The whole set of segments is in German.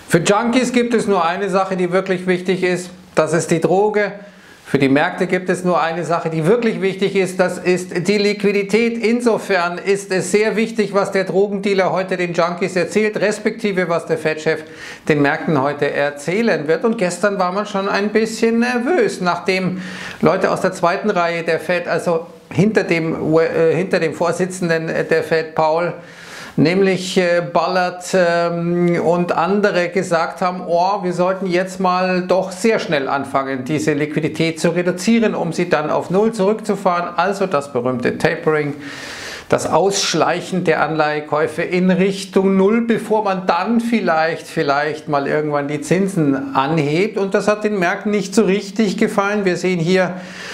Für Junkies gibt es nur eine Sache, die wirklich wichtig ist, das ist die Droge. Für die Märkte gibt es nur eine Sache, die wirklich wichtig ist, das ist die Liquidität. Insofern ist es sehr wichtig, was der Drogendealer heute den Junkies erzählt, respektive was der Fed-Chef den Märkten heute erzählen wird. Und gestern war man schon ein bisschen nervös, nachdem Leute aus der zweiten Reihe der Fed, also hinter dem Vorsitzenden der Fed, Powell, nämlich Bullard und andere gesagt haben, oh, wir sollten jetzt mal doch sehr schnell anfangen, diese Liquidität zu reduzieren, um sie dann auf Null zurückzufahren. Also das berühmte Tapering, das Ausschleichen der Anleihekäufe in Richtung Null, bevor man dann vielleicht mal irgendwann die Zinsen anhebt. Und das hat den Märkten nicht so richtig gefallen. Wir sehen hier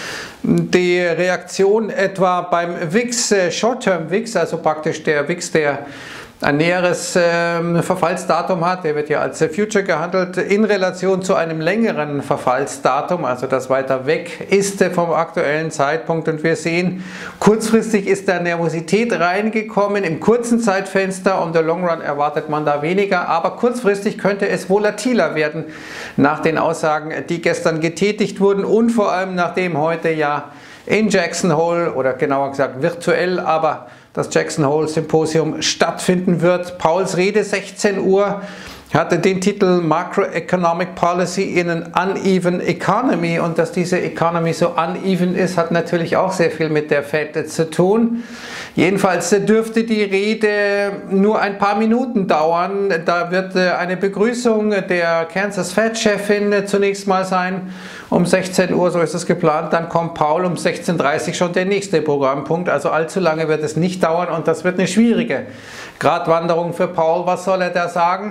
die Reaktion etwa beim VIX, Short-Term VIX, also praktisch der VIX, der ein näheres Verfallsdatum hat, der wird ja als Future gehandelt, in Relation zu einem längeren Verfallsdatum, also das weiter weg ist vom aktuellen Zeitpunkt. Und wir sehen, kurzfristig ist da Nervosität reingekommen im kurzen Zeitfenster, und der Long Run erwartet man da weniger, aber kurzfristig könnte es volatiler werden nach den Aussagen, die gestern getätigt wurden, und vor allem nachdem heute ja in Jackson Hole, oder genauer gesagt virtuell, aber das Jackson Hole Symposium stattfinden wird. Powells Rede 16 Uhr hatte den Titel Macroeconomic Policy in an Uneven Economy, und dass diese Economy so uneven ist, hat natürlich auch sehr viel mit der Fed zu tun. Jedenfalls dürfte die Rede nur ein paar Minuten dauern. Da wird eine Begrüßung der Kansas Fed-Chefin zunächst mal sein, um 16 Uhr, so ist es geplant. Dann kommt Powell um 16:30 Uhr schon der nächste Programmpunkt. Also allzu lange wird es nicht dauern, und das wird eine schwierige Gratwanderung für Powell. Was soll er da sagen?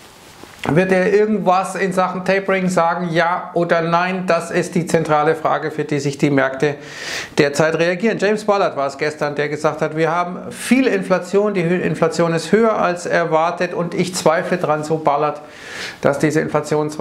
Wird er irgendwas in Sachen Tapering sagen, ja oder nein? Das ist die zentrale Frage, für die sich die Märkte derzeit reagieren. James Bullard war es gestern, der gesagt hat, wir haben viel Inflation, die Inflation ist höher als erwartet, und ich zweifle dran, so Bullard, dass diese Inflation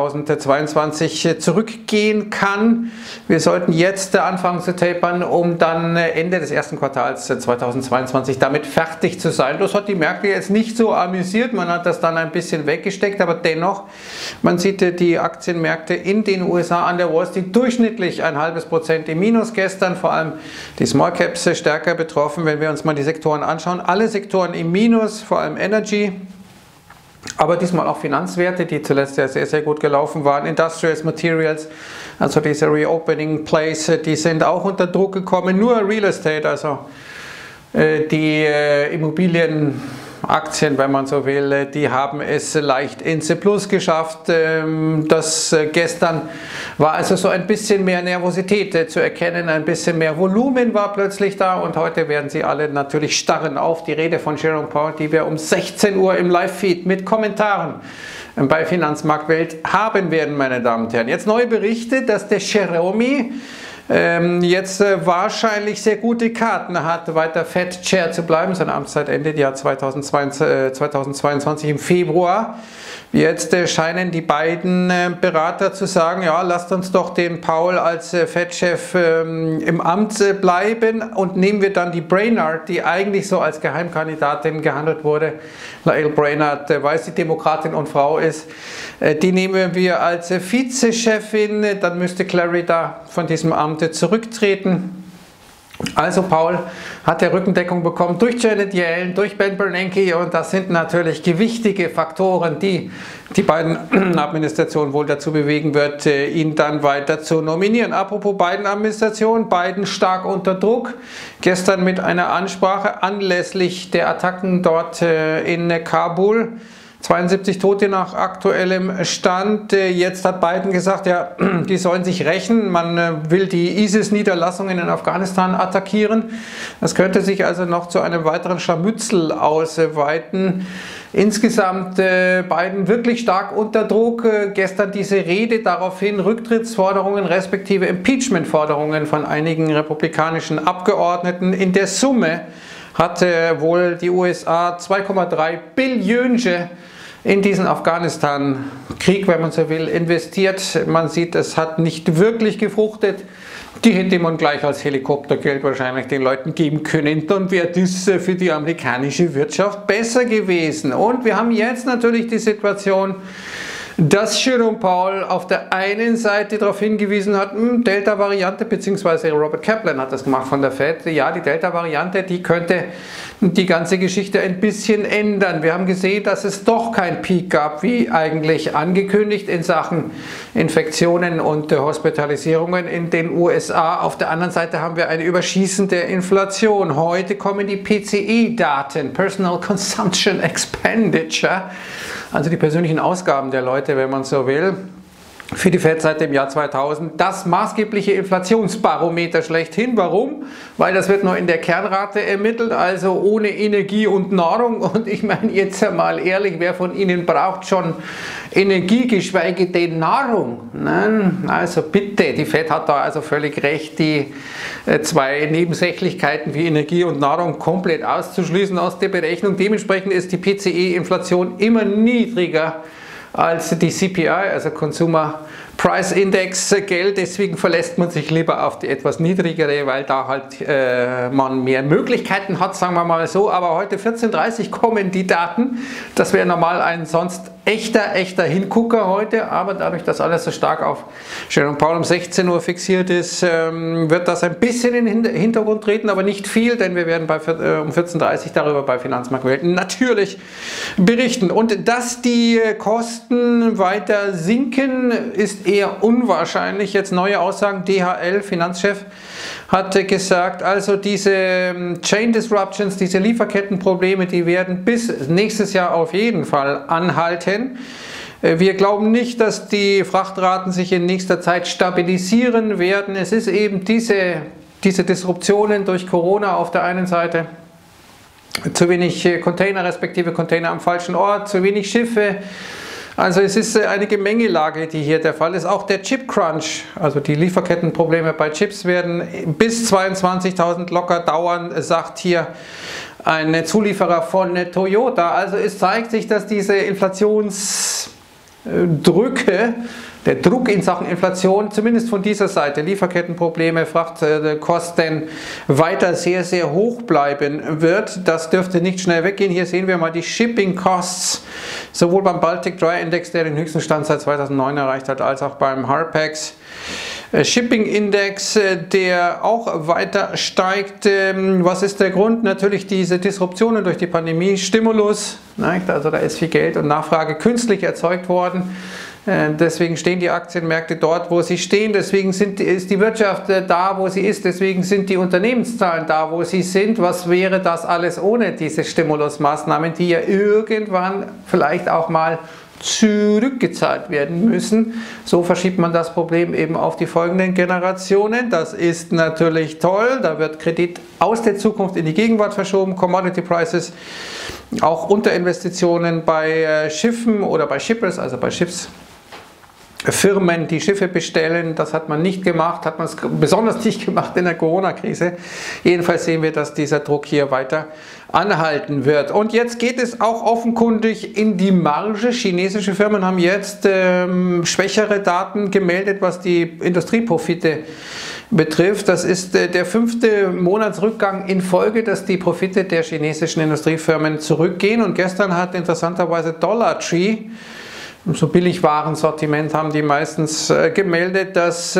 2022 zurückgehen kann. Wir sollten jetzt anfangen zu tapern, um dann Ende des ersten Quartals 2022 damit fertig zu sein. Das hat die Märkte jetzt nicht so amüsiert, man hat das dann ein bisschen weggesteckt, aber dennoch, man sieht die Aktienmärkte in den USA an der Wall Street durchschnittlich 0,5% im Minus gestern, vor allem die Small Caps stärker betroffen, wenn wir uns mal die Sektoren anschauen. Alle Sektoren im Minus, vor allem Energy, aber diesmal auch Finanzwerte, die zuletzt ja sehr, sehr gut gelaufen waren. Industrials, Materials, also diese Reopening Plays, die sind auch unter Druck gekommen. Nur Real Estate, also die Immobilienaktien, wenn man so will, die haben es leicht ins Plus geschafft. Das gestern war also so ein bisschen mehr Nervosität zu erkennen, ein bisschen mehr Volumen war plötzlich da, und heute werden sie alle natürlich starren auf die Rede von Jerome Powell, die wir um 16 Uhr im Live-Feed mit Kommentaren bei Finanzmarktwelt haben werden, meine Damen und Herren. Jetzt neue Berichte, dass der Jerome jetzt wahrscheinlich sehr gute Karten hat, weiter Fed-Chair zu bleiben. Seine Amtszeit endet ja 2022 im Februar. Jetzt scheinen die beiden Berater zu sagen, ja, lasst uns doch den Powell als Fed-Chef im Amt bleiben, und nehmen wir dann die Brainard, die eigentlich so als Geheimkandidatin gehandelt wurde. Lael Brainard, weiß die Demokratin und Frau ist, die nehmen wir als Vizechefin, dann müsste Clary da von diesem Amt zurücktreten. Also Powell hat der Rückendeckung bekommen durch Janet Yellen, durch Ben Bernanke, und das sind natürlich gewichtige Faktoren, die die beiden Administrationen wohl dazu bewegen wird, ihn dann weiter zu nominieren. Apropos Biden-Administration, Biden stark unter Druck, gestern mit einer Ansprache anlässlich der Attacken dort in Kabul. 72 Tote nach aktuellem Stand. Jetzt hat Biden gesagt, ja, die sollen sich rächen. Man will die ISIS-Niederlassungen in Afghanistan attackieren. Das könnte sich also noch zu einem weiteren Scharmützel ausweiten. Insgesamt Biden wirklich stark unter Druck. Gestern diese Rede, daraufhin Rücktrittsforderungen respektive Impeachment-Forderungen von einigen republikanischen Abgeordneten. In der Summe hat wohl die USA 2,3 Billionen in diesen Afghanistan-Krieg, wenn man so will, investiert. Man sieht, es hat nicht wirklich gefruchtet. Die hätte man gleich als Helikoptergeld wahrscheinlich den Leuten geben können, dann wäre das für die amerikanische Wirtschaft besser gewesen. Und wir haben jetzt natürlich die Situation, dass Jerome Powell auf der einen Seite darauf hingewiesen hat, Delta-Variante, beziehungsweise Robert Kaplan hat das gemacht von der Fed, ja, die Delta-Variante, die könnte die ganze Geschichte ein bisschen ändern. Wir haben gesehen, dass es doch kein Peak gab, wie eigentlich angekündigt in Sachen Infektionen und Hospitalisierungen in den USA. Auf der anderen Seite haben wir eine überschießende Inflation. Heute kommen die PCE-Daten, Personal Consumption Expenditure, also die persönlichen Ausgaben der Leute, wenn man so will, für die Fed seit dem Jahr 2000, das maßgebliche Inflationsbarometer schlechthin. Warum? Weil das wird nur in der Kernrate ermittelt, also ohne Energie und Nahrung. Und ich meine jetzt mal ehrlich, wer von Ihnen braucht schon Energie, geschweige denn Nahrung? Nein, also bitte, die Fed hat da also völlig recht, die zwei Nebensächlichkeiten wie Energie und Nahrung komplett auszuschließen aus der Berechnung. Dementsprechend ist die PCE-Inflation immer niedriger als die CPI, also Consumer Price Index Geld, deswegen verlässt man sich lieber auf die etwas niedrigere, weil da halt man mehr Möglichkeiten hat, sagen wir mal so. Aber heute 14:30 Uhr kommen die Daten, das wäre normal ein sonst echter Hingucker heute, aber dadurch, dass alles so stark auf Jerome Powell um 16 Uhr fixiert ist, wird das ein bisschen in den Hintergrund treten, aber nicht viel, denn wir werden um 14:30 Uhr darüber bei Finanzmarktwelten natürlich berichten. Und dass die Kosten weiter sinken, ist eher unwahrscheinlich. Jetzt neue Aussagen, DHL, Finanzchef, hat gesagt, also diese Chain Disruptions, diese Lieferkettenprobleme, die werden bis nächstes Jahr auf jeden Fall anhalten. Wir glauben nicht, dass die Frachtraten sich in nächster Zeit stabilisieren werden. Es ist eben diese Disruptionen durch Corona auf der einen Seite, zu wenig Container, respektive Container am falschen Ort, zu wenig Schiffe. Also es ist eine Gemengelage, die hier der Fall ist. Auch der Chip Crunch, also die Lieferkettenprobleme bei Chips, werden bis 22.000 locker dauern, sagt hier ein Zulieferer von Toyota. Also es zeigt sich, dass diese Inflationsdrücke, der Druck in Sachen Inflation, zumindest von dieser Seite, Lieferkettenprobleme, Frachtkosten, weiter sehr hoch bleiben wird. Das dürfte nicht schnell weggehen. Hier sehen wir mal die Shipping Costs, sowohl beim Baltic Dry Index, der den höchsten Stand seit 2009 erreicht hat, als auch beim Harpex Shipping Index, der auch weiter steigt. Was ist der Grund? Natürlich diese Disruptionen durch die Pandemie, Stimulus, also da ist viel Geld und Nachfrage künstlich erzeugt worden. Deswegen stehen die Aktienmärkte dort, wo sie stehen, deswegen ist die Wirtschaft da, wo sie ist, deswegen sind die Unternehmenszahlen da, wo sie sind. Was wäre das alles ohne diese Stimulusmaßnahmen, die ja irgendwann vielleicht auch mal zurückgezahlt werden müssen? So verschiebt man das Problem eben auf die folgenden Generationen. Das ist natürlich toll, da wird Kredit aus der Zukunft in die Gegenwart verschoben, Commodity Prices, auch Unterinvestitionen bei Schiffen oder bei Shippers, also bei Schiffsfirmen, die Schiffe bestellen, das hat man nicht gemacht, hat man es besonders nicht gemacht in der Corona-Krise. Jedenfalls sehen wir, dass dieser Druck hier weiter anhalten wird. Und jetzt geht es auch offenkundig in die Marge. Chinesische Firmen haben jetzt schwächere Daten gemeldet, was die Industrieprofite betrifft. Das ist der 5. Monatsrückgang in Folge, dass die Profite der chinesischen Industriefirmen zurückgehen. Und gestern hat interessanterweise Dollar Tree, so Billigwarensortiment haben die meistens gemeldet, dass,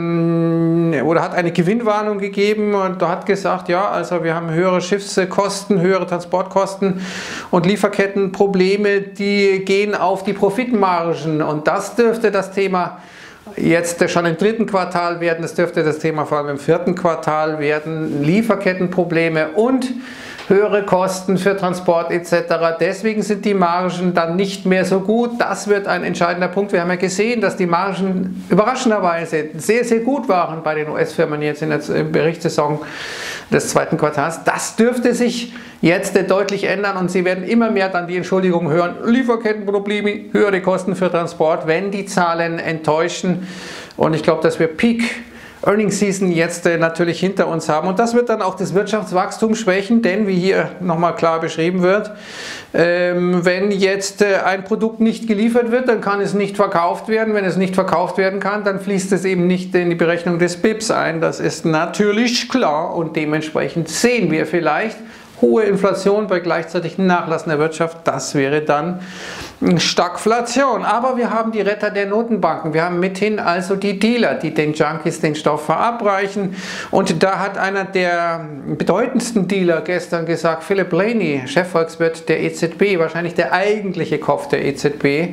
oder hat eine Gewinnwarnung gegeben und hat gesagt, ja, also wir haben höhere Schiffskosten, höhere Transportkosten und Lieferkettenprobleme, die gehen auf die Profitmargen, und das dürfte das Thema jetzt schon im 3. Quartal werden, das dürfte das Thema vor allem im 4. Quartal werden, Lieferkettenprobleme und höhere Kosten für Transport etc. Deswegen sind die Margen dann nicht mehr so gut. Das wird ein entscheidender Punkt. Wir haben ja gesehen, dass die Margen überraschenderweise sehr gut waren bei den US-Firmen jetzt in der Berichtssaison des 2. Quartals. Das dürfte sich jetzt deutlich ändern und Sie werden immer mehr dann die Entschuldigung hören, Lieferkettenprobleme, höhere Kosten für Transport, wenn die Zahlen enttäuschen. Und ich glaube, dass wir Peak Earnings Season jetzt natürlich hinter uns haben. Und das wird dann auch das Wirtschaftswachstum schwächen, denn wie hier nochmal klar beschrieben wird, wenn jetzt ein Produkt nicht geliefert wird, dann kann es nicht verkauft werden. Wenn es nicht verkauft werden kann, dann fließt es eben nicht in die Berechnung des BIPs ein. Das ist natürlich klar und dementsprechend sehen wir vielleicht hohe Inflation bei gleichzeitigem Nachlassen der Wirtschaft. Das wäre dann Stagflation. Aber wir haben die Retter der Notenbanken. Wir haben mithin also die Dealer, die den Junkies den Stoff verabreichen. Und da hat einer der bedeutendsten Dealer gestern gesagt, Philip Blaney, Chefvolkswirt der EZB, wahrscheinlich der eigentliche Kopf der EZB.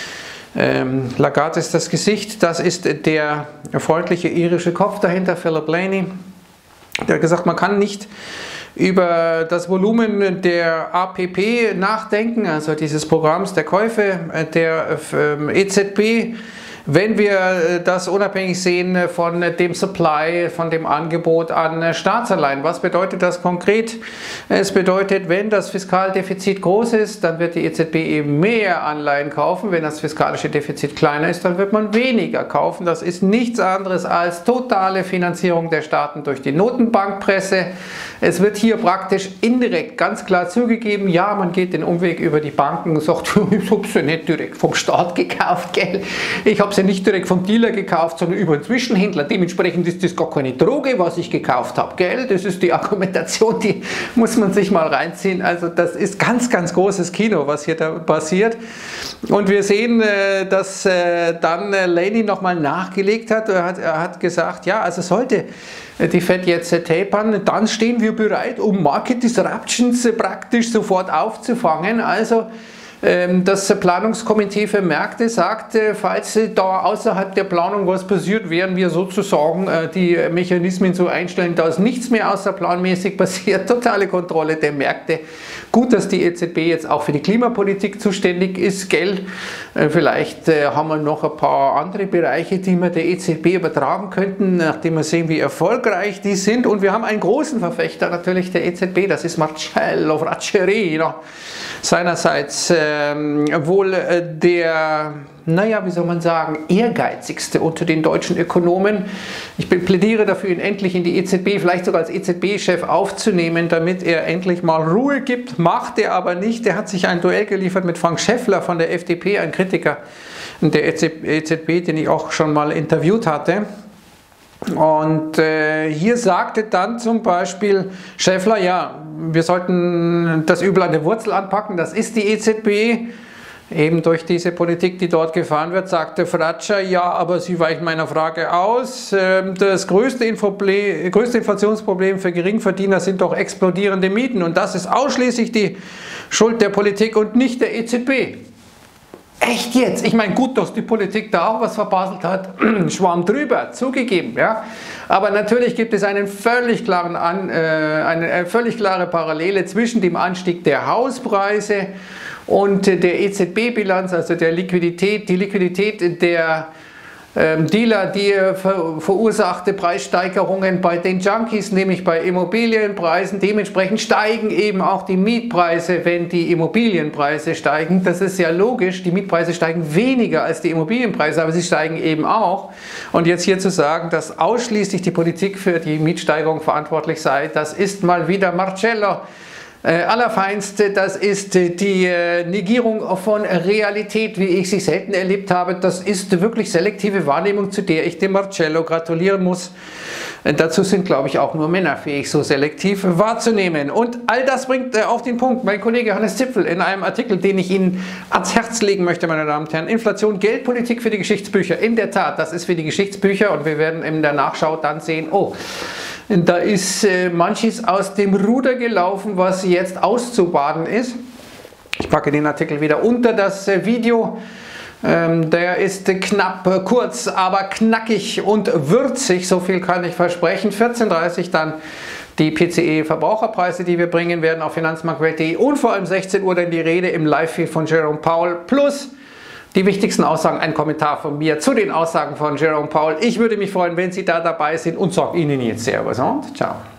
Lagarde ist das Gesicht, das ist der freundliche irische Kopf dahinter, Philip Blaney. Der hat gesagt, man kann nicht über das Volumen der APP nachdenken, also dieses Programms der Käufe der EZB, wenn wir das unabhängig sehen von dem Supply, von dem Angebot an Staatsanleihen. Was bedeutet das konkret? Es bedeutet, wenn das Fiskaldefizit groß ist, dann wird die EZB eben mehr Anleihen kaufen. Wenn das fiskalische Defizit kleiner ist, dann wird man weniger kaufen. Das ist nichts anderes als totale Finanzierung der Staaten durch die Notenbankpresse. Es wird hier praktisch indirekt ganz klar zugegeben, ja, man geht den Umweg über die Banken und sagt, ich habe sie nicht direkt vom Staat gekauft, gell? Ich habe sie nicht direkt vom Dealer gekauft, sondern über einen Zwischenhändler. Dementsprechend ist das gar keine Droge, was ich gekauft habe, gell? Das ist die Argumentation, die muss man sich mal reinziehen. Also das ist ganz, ganz großes Kino, was hier da passiert. Und wir sehen, dass dann Blaney nochmal nachgelegt hat. Er hat gesagt, ja, also sollte die Fed jetzt tapern, dann stehen wir bereit, um Market Disruptions praktisch sofort aufzufangen. Also das Planungskomitee für Märkte sagt, falls da außerhalb der Planung was passiert, werden wir sozusagen die Mechanismen so einstellen, dass nichts mehr außerplanmäßig passiert. Totale Kontrolle der Märkte. Gut, dass die EZB jetzt auch für die Klimapolitik zuständig ist, gell? Vielleicht haben wir noch ein paar andere Bereiche, die wir der EZB übertragen könnten, nachdem wir sehen, wie erfolgreich die sind. Und wir haben einen großen Verfechter natürlich der EZB, das ist Marcello Fraccherini, seinerseits wohl der, naja, wie soll man sagen, ehrgeizigste unter den deutschen Ökonomen. Ich plädiere dafür, ihn endlich in die EZB, vielleicht sogar als EZB-Chef aufzunehmen, damit er endlich mal Ruhe gibt. Macht er aber nicht. Er hat sich ein Duell geliefert mit Frank Schäffler von der FDP, ein Kritiker der EZB, den ich auch schon mal interviewt hatte. Und hier sagte dann zum Beispiel Schäffler, ja, wir sollten das Übel an der Wurzel anpacken, das ist die EZB, eben durch diese Politik, die dort gefahren wird, sagte Fratscher, ja, aber Sie weichen meiner Frage aus, das größte Inflationsproblem für Geringverdiener sind doch explodierende Mieten und das ist ausschließlich die Schuld der Politik und nicht der EZB. Echt jetzt? Ich meine, gut, dass die Politik da auch was verbaselt hat, Schwamm drüber, zugegeben, ja. Aber natürlich gibt es eine völlig klare Parallele zwischen dem Anstieg der Hauspreise und der EZB-Bilanz, also der Liquidität, die Liquidität der Dealer, die verursachte Preissteigerungen bei den Junkies, nämlich bei Immobilienpreisen. Dementsprechend steigen eben auch die Mietpreise, wenn die Immobilienpreise steigen. Das ist ja logisch, die Mietpreise steigen weniger als die Immobilienpreise, aber sie steigen eben auch. Und jetzt hier zu sagen, dass ausschließlich die Politik für die Mietsteigerung verantwortlich sei, das ist mal wieder Marcello. Allerfeinste, das ist die Negierung von Realität, wie ich sie selten erlebt habe. Das ist wirklich selektive Wahrnehmung, zu der ich dem Marcello gratulieren muss. Dazu sind, glaube ich, auch nur Männer fähig, so selektiv wahrzunehmen. Und all das bringt auf den Punkt mein Kollege Hannes Zipfel in einem Artikel, den ich Ihnen ans Herz legen möchte, meine Damen und Herren. Inflation, Geldpolitik für die Geschichtsbücher. In der Tat, das ist für die Geschichtsbücher und wir werden in der Nachschau dann sehen, oh, da ist manches aus dem Ruder gelaufen, was jetzt auszubaden ist. Ich packe den Artikel wieder unter das Video. Der ist knapp, kurz, aber knackig und würzig, so viel kann ich versprechen. 14:30 Uhr dann die PCE-Verbraucherpreise, die wir bringen werden auf finanzmarktwelt.de und vor allem 16 Uhr dann die Rede im Live-Feed von Jerome Powell plus die wichtigsten Aussagen, ein Kommentar von mir zu den Aussagen von Jerome Powell. Ich würde mich freuen, wenn Sie da dabei sind und sage Ihnen jetzt Servus und ciao.